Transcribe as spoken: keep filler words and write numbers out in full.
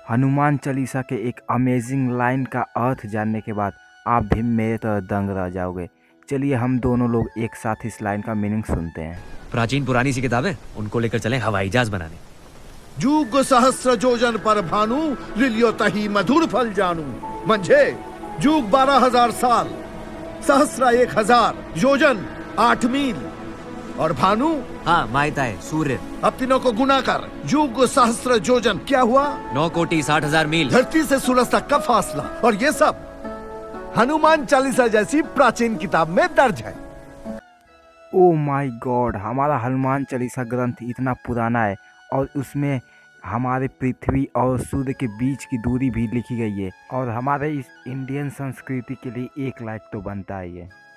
हनुमान चालीसा के एक amazing line का अर्थ जानने के बाद आप भी मेरे तरह दंग रह जाओगे। चलिए हम दोनों लोग एक साथ इस लाइन का मीनिंग सुनते हैं। प्राचीन पुरानी सी किताब है, उनको लेकर चलें हवाई जहाज बनाने। जुग सहस्र जोजन पर भानु, लिलियो तही मधुर फल जानू। मंझे जुग बारह हजार साल, सहस्र एक हजार, योजन आठ मील और भानु हाँ मायता है सूर्य। अब तीनों को गुना कर। युग सहस्र योजन क्या हुआ? नौ कोटि साठ हजार मील। धरती से सूरज तक का फासला। और ये सब हनुमान चालीसा जैसी प्राचीन किताब में दर्ज है। ओ माय गॉड, हमारा हनुमान चालीसा ग्रंथ इतना पुराना है और उसमें हमारे पृथ्वी और सूर्य के बीच की दूरी भी लिखी गई है और हमारे इस इंडियन संस्कृति के लिए एक लायक तो बनता है ये।